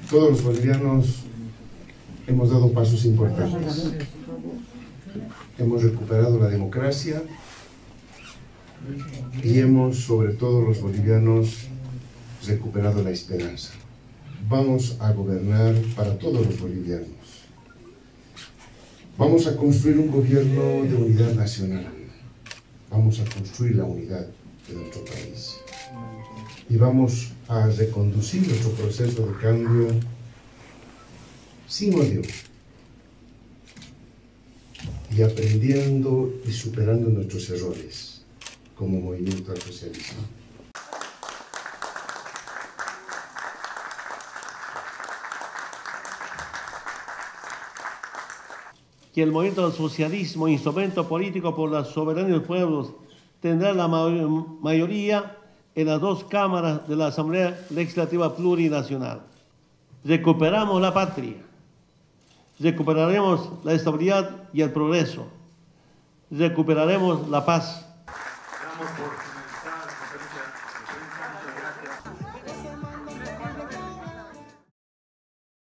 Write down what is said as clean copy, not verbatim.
Todos los bolivianos hemos dado pasos importantes. Hemos recuperado la democracia y hemos, sobre todo los bolivianos, recuperado la esperanza. Vamos a gobernar para todos los bolivianos. Vamos a construir un gobierno de unidad nacional. Vamos a construir la unidad de nuestro país. Y vamos a reconducir nuestro proceso de cambio sin odio y aprendiendo y superando nuestros errores como movimiento al socialismo. Que el movimiento del socialismo, instrumento político por la soberanía de los pueblos, tendrá la mayoría en las dos cámaras de la Asamblea Legislativa Plurinacional. Recuperamos la patria, recuperaremos la estabilidad y el progreso, recuperaremos la paz.